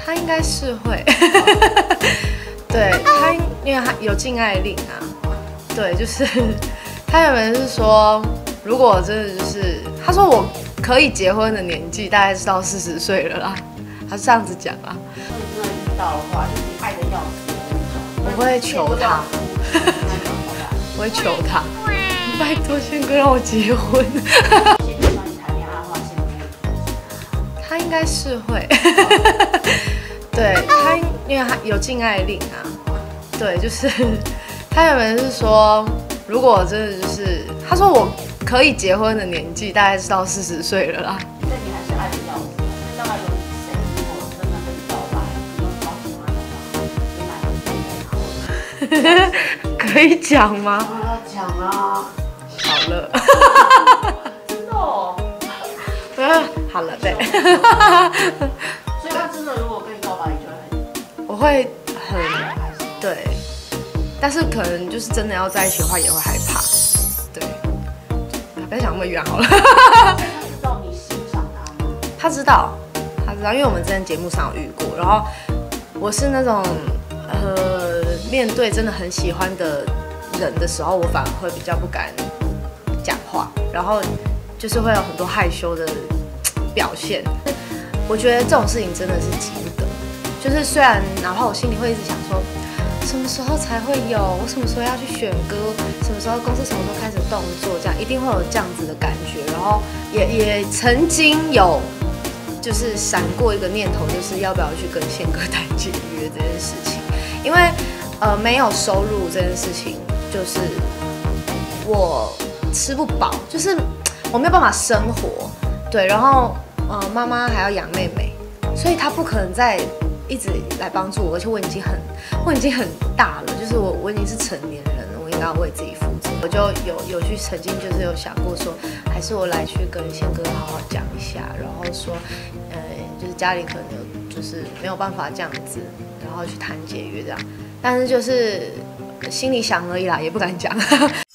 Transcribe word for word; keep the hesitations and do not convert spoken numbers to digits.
他应该是会，对他，因为他有禁爱令啊，对，就是他原本是说，如果真的就是，他说我可以结婚的年纪大概是到四十岁了啦，他是这样子讲啊。 如果真的遇到的话，就是你爱的要死的那种， 我会求他，我会求他，拜托宪哥让我结婚。他应该是会，对他，因为他有禁爱令啊，对，就是他原本是说，如果真的就是，他说我可以结婚的年纪大概是到四十岁了啦。 但你还是爱的要死，那大概有谁如果真的很早吧，你有超喜欢的话，你买个可以讲吗？ 啊，讲啊， 好了。 真的哦。 好了，对。 所以他真的如果跟你告白，你就会很， 我会很开心， 对，但是可能就是真的要在一起的话，也会害怕。对，不要讲那么远好了。 他知道你欣赏他吗？ 他知道，他知道，因为我们之前节目上有遇过。然后我是那种呃，面对真的很喜欢的人的时候，我反而会比较不敢讲话，然后就是会有很多害羞的表现。我觉得这种事情真的是急不得，就是虽然哪怕我心里会一直想说，什么时候才会有，我什么时候要去选歌，什么时候公司什么时候开始动作，这样一定会有这样子的感觉。然后也也曾经有就是闪过一个念头，就是要不要去跟宪哥谈解约这件事情，因为呃没有收入这件事情，就是我吃不饱，就是我没有办法生活，对，然后。呃，妈妈还要养妹妹，所以她不可能再一直来帮助我，而且我已经很，我已经很大了，就是我我已经是成年人了，我应该要为自己负责。我就有有去曾经就是有想过说，还是我来去跟宪哥好好讲一下，然后说，呃，就是家里可能有就是没有办法这样子，然后去谈解约这样，但是就是心里想而已啦，也不敢讲。